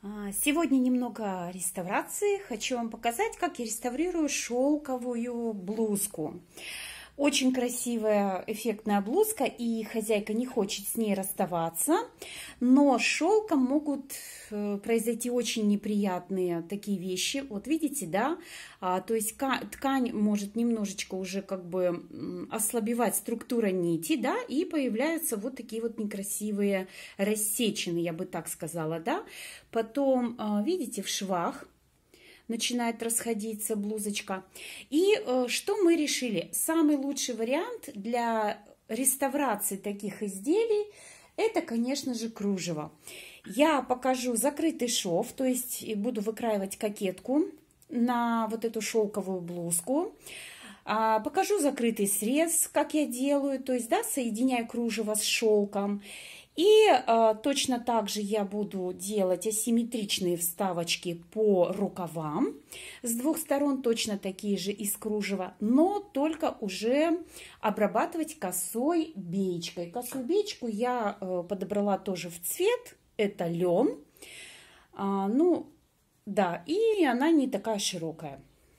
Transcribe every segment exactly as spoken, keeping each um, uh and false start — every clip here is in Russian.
Сегодня немного реставрации. Хочу вам показать, как я реставрирую шелковую блузку. Очень красивая, эффектная блузка, и хозяйка не хочет с ней расставаться. Но с шелком могут произойти очень неприятные такие вещи. Вот видите, да? А, то есть ткань может немножечко уже как бы ослабевать, структура нити, да? И появляются вот такие вот некрасивые рассечины, я бы так сказала, да? Потом, видите, в швах начинает расходиться блузочка. И э, что мы решили? Самый лучший вариант для реставрации таких изделий — это, конечно же, кружево. Я покажу закрытый шов, то есть буду выкраивать кокетку на вот эту шелковую блузку. А, покажу закрытый срез, как я делаю, то есть, да, соединяю кружево с шелком. И э, точно так же я буду делать асимметричные вставочки по рукавам. С двух сторон точно такие же из кружева, но только уже обрабатывать косой беечкой. Косую беечку я э, подобрала тоже в цвет, это лен. А, ну, да, и она не такая широкая.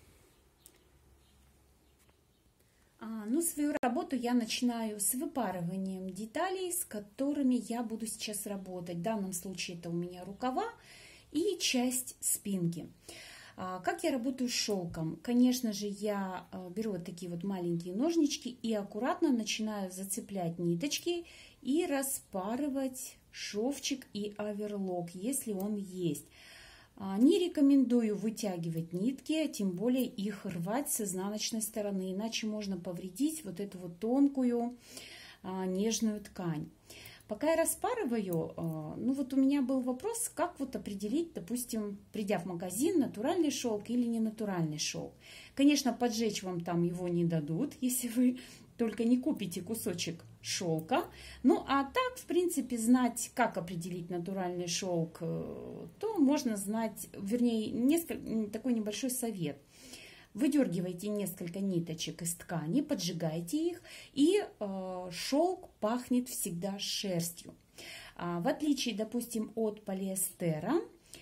Ну, свою работу я начинаю с выпарыванием деталей, с которыми я буду сейчас работать. В данном случае это у меня рукава и часть спинки. Как я работаю с шелком? Конечно же, я беру вот такие вот маленькие ножнички и аккуратно начинаю зацеплять ниточки и распарывать шовчик и оверлок, если он есть. Не рекомендую вытягивать нитки, а тем более их рвать с изнаночной стороны, иначе можно повредить вот эту вот тонкую нежную ткань. Пока я распарываю, ну вот у меня был вопрос, как вот определить, допустим, придя в магазин, натуральный шелк или не натуральный шелк. Конечно, поджечь вам там его не дадут, если вы только не купите кусочек шелка. Ну, а так, в принципе, знать, как определить натуральный шелк, то можно знать, вернее, несколько, такой небольшой совет. Выдергивайте несколько ниточек из ткани, поджигайте их, и э, шелк пахнет всегда шерстью. А, в отличие, допустим, от полиэстера,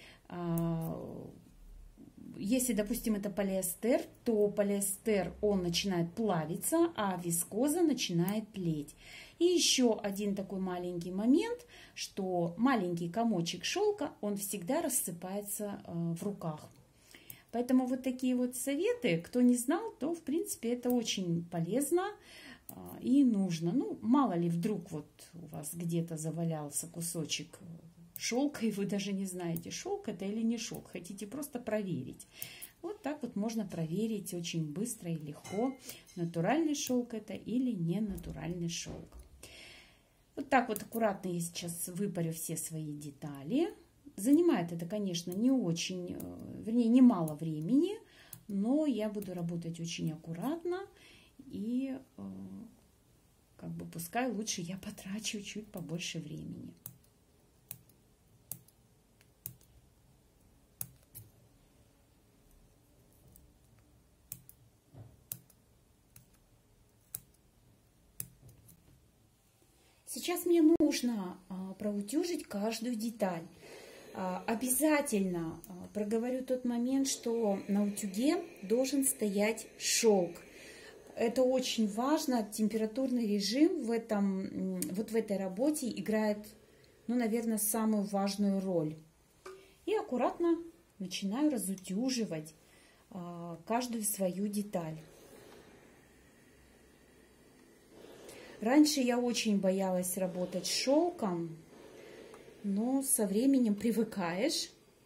э, если, допустим, это полиэстер, то полиэстер, он начинает плавиться, а вискоза начинает тлеть. И еще один такой маленький момент, что маленький комочек шелка, он всегда рассыпается в руках. Поэтому вот такие вот советы, кто не знал, то, в принципе, это очень полезно и нужно. Ну, мало ли вдруг вот у вас где-то завалялся кусочек шелка, и вы даже не знаете, шелк это или не шелк, хотите просто проверить. Вот так вот можно проверить очень быстро и легко, натуральный шелк это или не натуральный шелк. Вот так вот аккуратно я сейчас выпарю все свои детали. Занимает это, конечно, не очень, вернее, немало времени, но я буду работать очень аккуратно и как бы пускай лучше я потрачу чуть побольше времени. Сейчас мне нужно проутюжить каждую деталь. Обязательно проговорю тот момент, что на утюге должен стоять шелк. Это очень важно. Температурный режим в этом, вот в этой работе играет, ну, наверное, самую важную роль. И аккуратно начинаю разутюживать каждую свою деталь. Раньше я очень боялась работать с шелком, но со временем привыкаешь,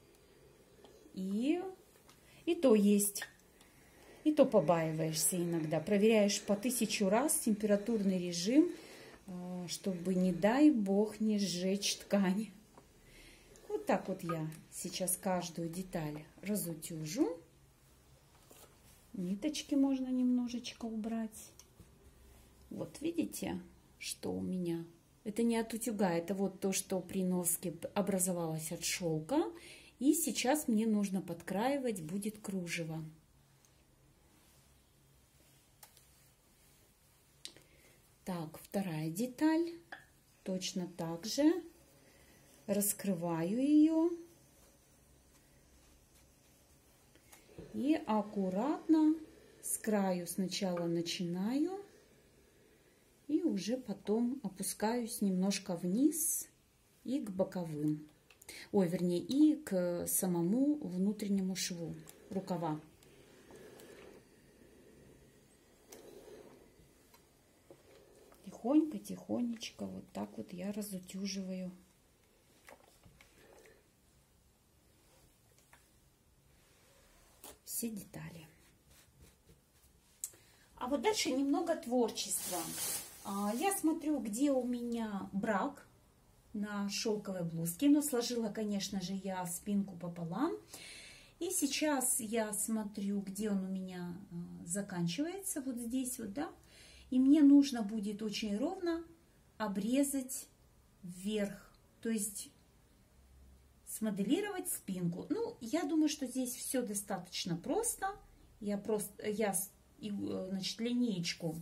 и, и то есть, и то побаиваешься иногда. Проверяешь по тысячу раз температурный режим, чтобы, не дай бог, не сжечь ткань. Вот так вот я сейчас каждую деталь разутюжу. Ниточки можно немножечко убрать. Вот видите, что у меня? Это не от утюга, это вот то, что при носке образовалось от шелка. И сейчас мне нужно подкраивать будет кружево. Так, вторая деталь. Точно так же раскрываю ее И аккуратно с краю сначала начинаю и уже потом опускаюсь немножко вниз и к боковым. Ой, вернее, и к самому внутреннему шву рукава. Тихонько, тихонечко, вот так вот я разутюживаю. Все детали. А вот дальше немного творчества. Я смотрю, где у меня брак на шелковой блузке. Но сложила, конечно же, я спинку пополам. И сейчас я смотрю, где он у меня заканчивается. Вот здесь вот, да. И мне нужно будет очень ровно обрезать вверх. То есть смоделировать спинку. Ну, я думаю, что здесь все достаточно просто. Я просто, я, значит, линеечку.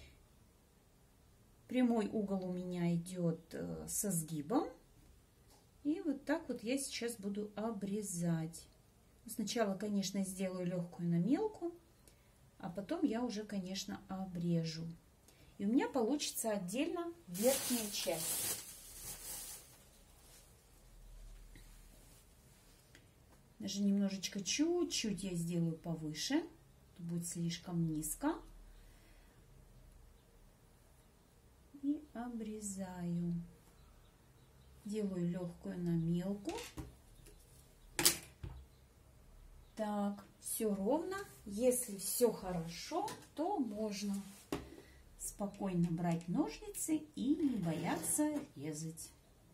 Прямой угол у меня идет со сгибом. И вот так вот я сейчас буду обрезать. Сначала, конечно, сделаю легкую намелку, а потом я уже, конечно, обрежу. И у меня получится отдельно верхняя часть. Даже немножечко, чуть-чуть я сделаю повыше. Будет слишком низко. И обрезаю. Делаю легкую намелку. Так, все ровно. Если все хорошо, то можно спокойно брать ножницы и не бояться резать.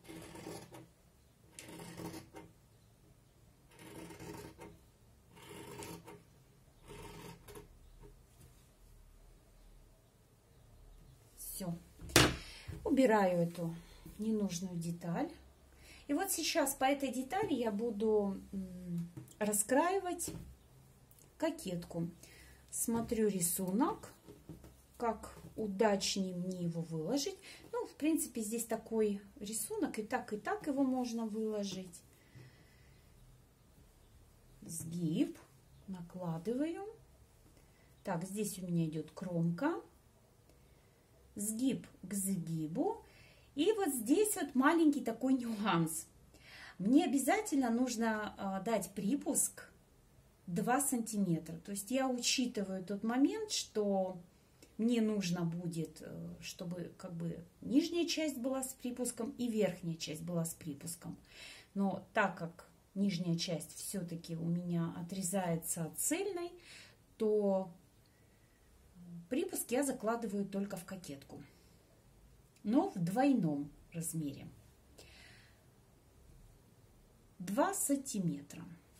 Все. Убираю эту ненужную деталь. И вот сейчас по этой детали я буду раскраивать кокетку. Смотрю рисунок, как удачнее мне его выложить. Ну, в принципе, здесь такой рисунок, и так, и так его можно выложить. Сгиб накладываю. Так, здесь у меня идет кромка. Сгиб к сгибу. И вот здесь вот маленький такой нюанс. Мне обязательно нужно а, дать припуск два сантиметра. То есть я учитываю тот момент, что мне нужно будет, чтобы как бы нижняя часть была с припуском и верхняя часть была с припуском. Но так как нижняя часть все-таки у меня отрезается от цельной, то припуск я закладываю только в кокетку, но в двойном размере. два сантиметра.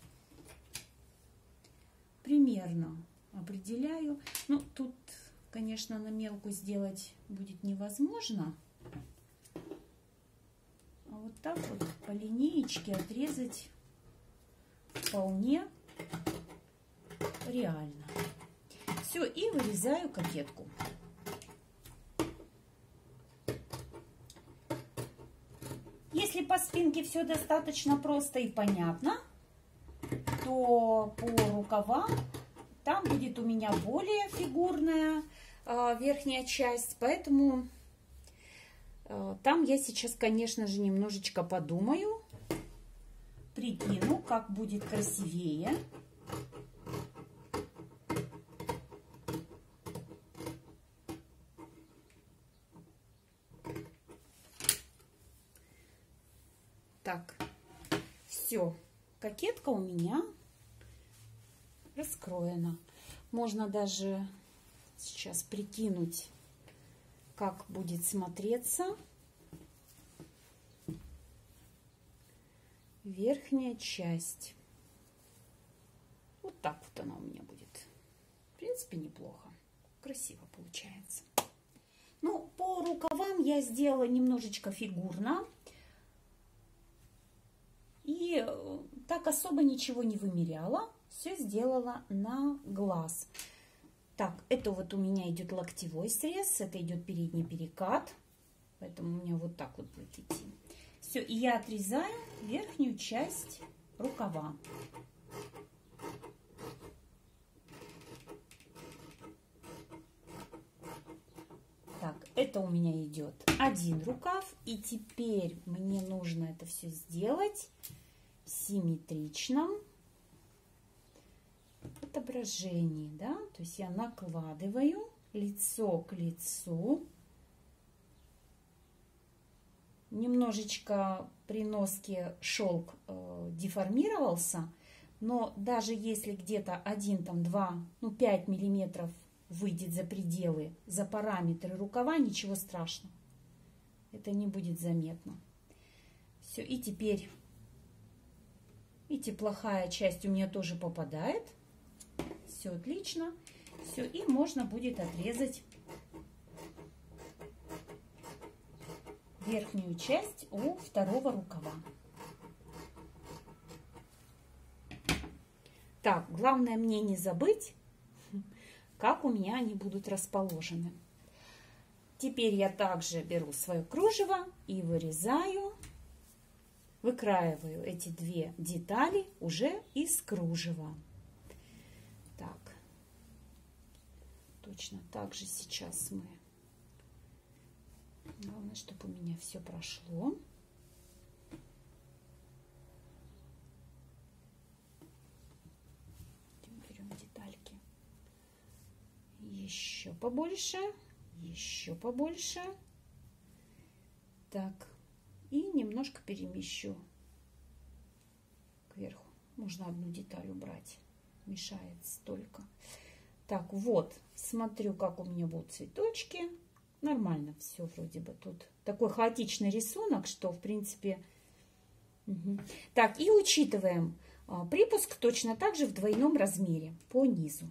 Примерно определяю. Ну, тут, конечно, на мелку сделать будет невозможно. А вот так вот по линеечке отрезать вполне реально. Все, и вырезаю кокетку. Если по спинке все достаточно просто и понятно, то по рукавам там будет у меня более фигурная э, верхняя часть, поэтому э, там я сейчас, конечно же, немножечко подумаю, прикину, как будет красивее. Так, все, кокетка у меня раскроена. Можно даже сейчас прикинуть, как будет смотреться верхняя часть. Вот так вот она у меня будет. В принципе, неплохо. Красиво получается. Ну, по рукавам я сделала немножечко фигурно. И так особо ничего не вымеряла. Все сделала на глаз. Так, это вот у меня идет локтевой срез. Это идет передний перекат. Поэтому у меня вот так вот будет идти. Все, и я отрезаю верхнюю часть рукава. это у меня идет один рукав. И теперь мне нужно это все сделать в симметричном отображении, да, то есть я накладываю лицо к лицу. Немножечко при носке шелк э, деформировался, но даже если где-то один, там, два, ну, пять миллиметров выйдет за пределы, за параметры рукава, ничего страшного. Это не будет заметно. Все, и теперь, видите, плохая часть у меня тоже попадает. Все отлично. Все, и можно будет отрезать верхнюю часть у второго рукава. Так, главное мне не забыть, как у меня они будут расположены. Теперь я также беру свое кружево и вырезаю, выкраиваю эти две детали уже из кружева. Так, точно так же сейчас мы... Главное, чтобы у меня все прошло. Берем детальки еще побольше, еще побольше. Так, и немножко перемещу кверху. Можно одну деталь убрать, мешает столько. Так, вот, смотрю, как у меня будут цветочки. Нормально все вроде бы. Тут такой хаотичный рисунок, что в принципе... Угу. Так, и учитываем а, припуск точно так же в двойном размере по низу.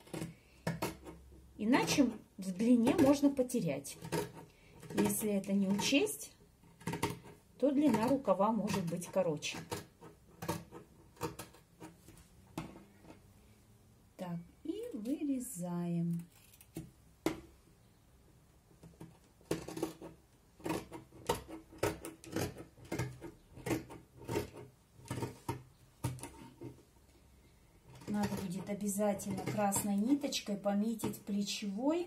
Иначе в длине можно потерять. Если это не учесть, то длина рукава может быть короче. Так, и вырезаем. Надо будет обязательно красной ниточкой пометить плечевой.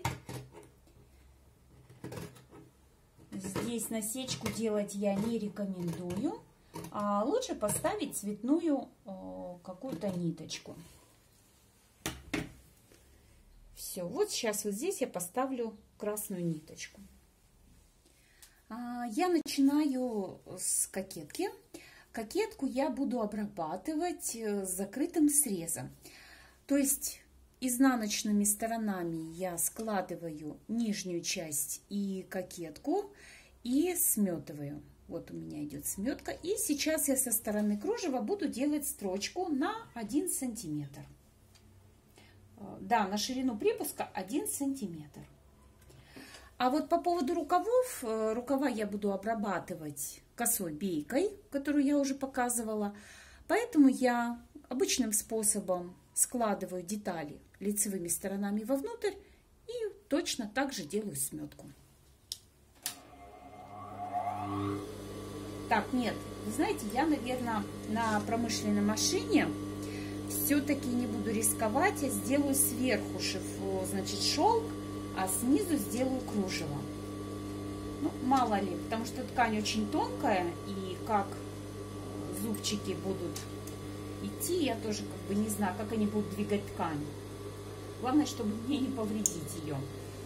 Здесь насечку делать я не рекомендую, а лучше поставить цветную э, какую-то ниточку. Все, вот сейчас вот здесь я поставлю красную ниточку. А, я начинаю с кокетки. Кокетку я буду обрабатывать с закрытым срезом. То есть изнаночными сторонами я складываю нижнюю часть и кокетку и сметываю. Вот у меня идет сметка. И сейчас я со стороны кружева буду делать строчку на один сантиметр. Да, на ширину припуска один сантиметр. А вот по поводу рукавов, рукава я буду обрабатывать косой бейкой, которую я уже показывала. Поэтому я обычным способом складываю детали лицевыми сторонами вовнутрь и точно так же делаю сметку. Так, нет, вы знаете, я, наверное, на промышленной машине все-таки не буду рисковать, я сделаю сверху шифу, значит, шелк, а снизу сделаю кружево. Ну, мало ли, потому что ткань очень тонкая, и как зубчики будут идти, я тоже как бы не знаю, как они будут двигать ткань. Главное, чтобы мне не повредить ее.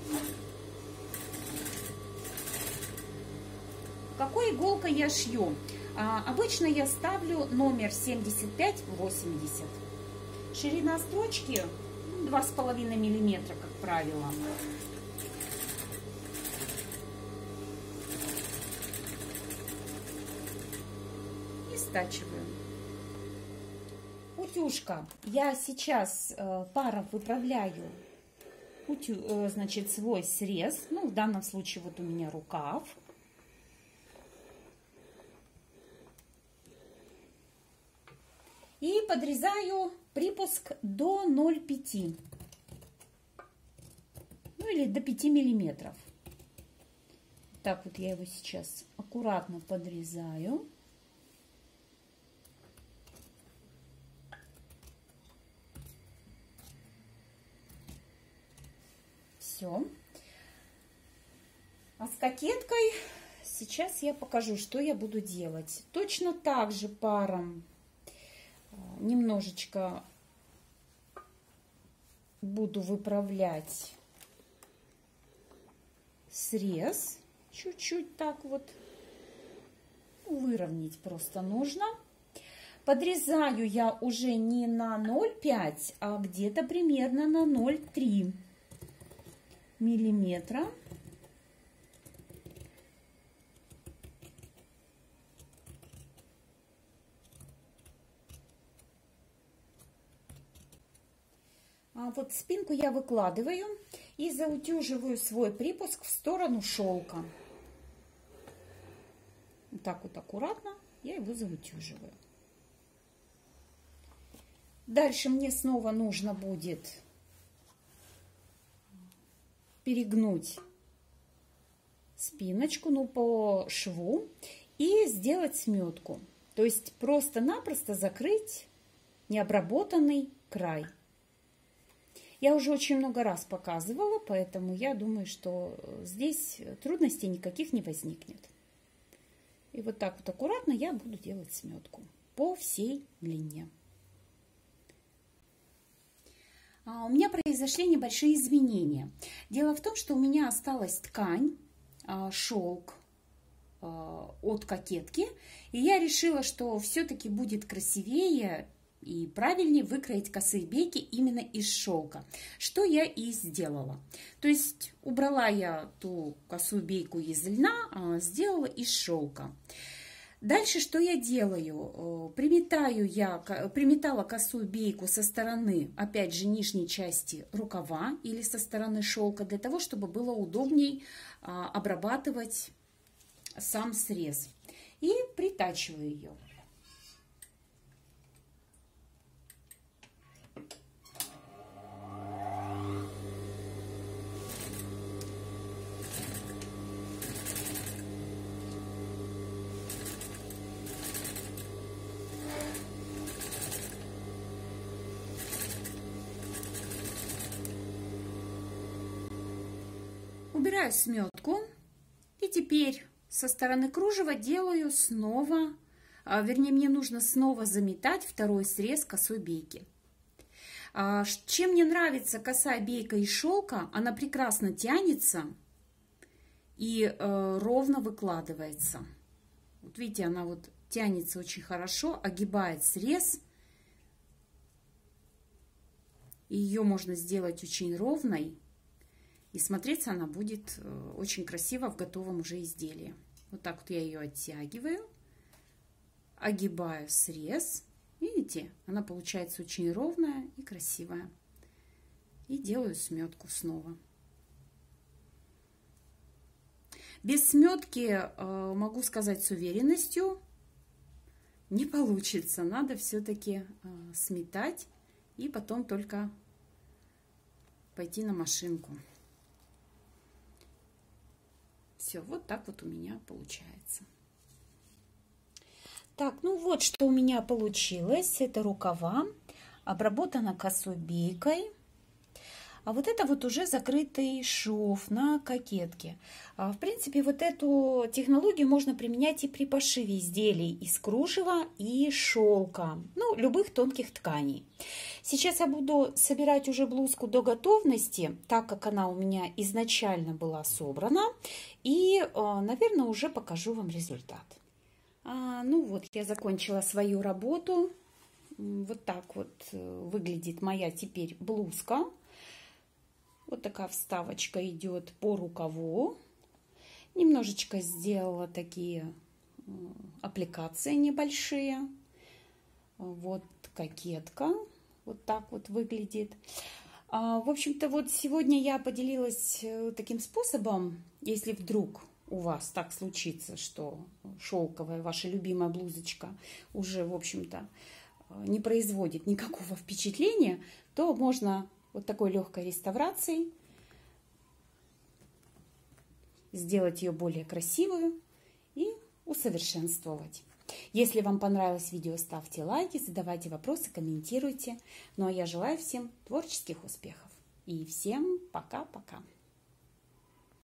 Какой иголкой я шью? А, обычно я ставлю номер семьдесят пять восемьдесят. Ширина строчки два с половиной миллиметра, как правило. И стачиваю. Утюжка. Я сейчас э, паром выправляю утю, э, значит, свой срез. Ну, в данном случае вот у меня рукав. И подрезаю припуск до ноль целых пяти. Ну или до пяти миллиметров. Так вот я его сейчас аккуратно подрезаю. Все. кокеткой. Сейчас я покажу, что я буду делать. Точно так же паром немножечко буду выправлять срез. Чуть-чуть так вот выровнять просто нужно. Подрезаю я уже не на ноль целых пять десятых, а где-то примерно на ноль целых три десятых миллиметра. А вот спинку я выкладываю и заутюживаю свой припуск в сторону шелка. Вот так вот аккуратно я его заутюживаю. Дальше мне снова нужно будет перегнуть спиночку, ну, по шву и сделать сметку. То есть просто-напросто закрыть необработанный край. Я уже очень много раз показывала, поэтому я думаю, что здесь трудностей никаких не возникнет. И вот так вот аккуратно я буду делать сметку по всей длине. А у меня произошли небольшие изменения. Дело в том, что у меня осталась ткань, шелк от кокетки, и я решила, что все-таки будет красивее и правильнее выкроить косые бейки именно из шелка, что я и сделала. То есть убрала я ту косую бейку из льна, а сделала из шелка. Дальше что я делаю? Приметаю я, приметала косую бейку со стороны, опять же, нижней части рукава или со стороны шелка, для того, чтобы было удобней обрабатывать сам срез. И притачиваю ее. Убираю сметку и теперь со стороны кружева делаю снова, а, вернее, мне нужно снова заметать второй срез косой бейки. А, чем мне нравится косая бейка из шелка, она прекрасно тянется и э, ровно выкладывается. Вот видите, она вот тянется очень хорошо, огибает срез. И ее можно сделать очень ровной. И смотреться она будет очень красиво в готовом уже изделии. Вот так вот я ее оттягиваю, огибаю срез. Видите, она получается очень ровная и красивая. И делаю сметку снова. Без сметки, могу сказать с уверенностью, не получится. Надо все-таки сметать и потом только пойти на машинку. Все, вот так вот у меня получается. Так, ну вот что у меня получилось. Это рукава, обработана косой бейкой. А вот это вот уже закрытый шов на кокетке. В принципе, вот эту технологию можно применять и при пошиве изделий из кружева и шелка, ну, любых тонких тканей. Сейчас я буду собирать уже блузку до готовности, так как она у меня изначально была собрана. И, наверное, уже покажу вам результат. А, ну вот, я закончила свою работу. Вот так вот выглядит моя теперь блузка. Вот такая вставочка идет по рукаву. Немножечко сделала такие аппликации небольшие. Вот кокетка. Вот так вот выглядит. В общем-то, вот сегодня я поделилась таким способом, если вдруг у вас так случится, что шелковая ваша любимая блузочка уже, в общем-то, не производит никакого впечатления, то можно вот такой легкой реставрацией сделать ее более красивую и усовершенствовать. Если вам понравилось видео, ставьте лайки, задавайте вопросы, комментируйте. Ну а я желаю всем творческих успехов. И всем пока-пока.